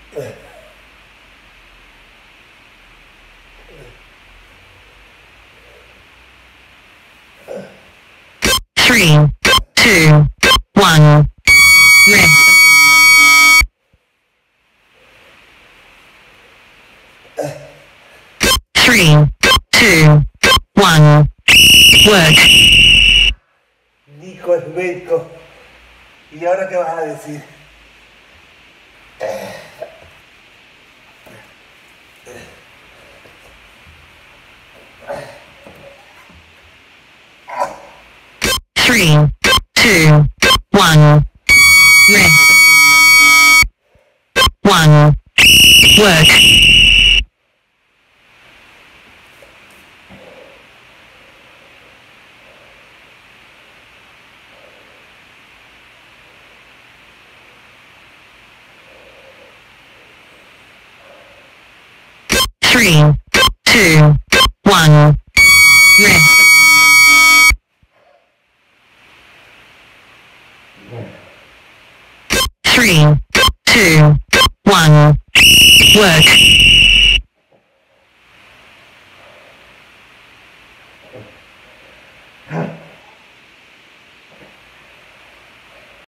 Three, two, one, rest. 3, 2, 1, work. Nico el médico. ¿Y ahora qué vas a decir? Three, two, one, rest. 1, work. 3, 2, 1, rest. 3, 2, 1, work.